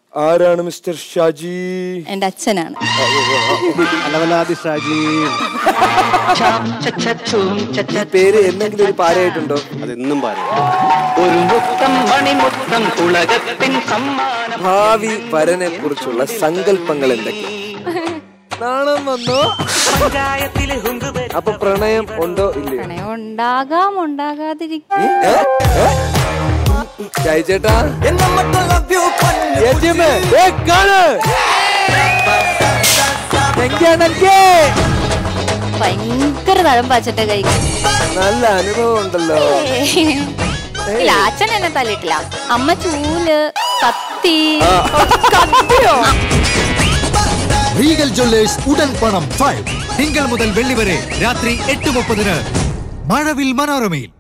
ആരാണ് മിസ്റ്റർ ഷാജി? എന്റെ അച്ഛനാണ്. പേര് എന്തെങ്കിലും ഒരു പാരയായിട്ടുണ്ടോ? അതെന്നും പാര. ഭാവി വരനെ കുറിച്ചുള്ള സങ്കല്പങ്ങൾ എന്തൊക്കെയാണ്? നാണം വന്നോ? അപ്പൊ പ്രണയം ഉണ്ടോ ഇല്ലയോ? പ്രണയം ഉണ്ടാകാം, ഉണ്ടാകാതിരിക്കാം. ചേട്ടാ ഭയങ്കര തഴമ്പാച്ചട്ടെ കഴിക്കും. നല്ല അനുഭവം ഉണ്ടല്ലോ. ഇല്ല, അച്ഛൻ എന്നെ തല്ലിട്ടില്ല. അമ്മ ചൂല്, കത്തി. റീഗൽ ജ്വല്ലേഴ്സ് ഉടൻ പണം 5 തിങ്കൾ മുതൽ വെള്ളി വരെ രാത്രി 8:30 മഴവിൽ മനോരമയിൽ.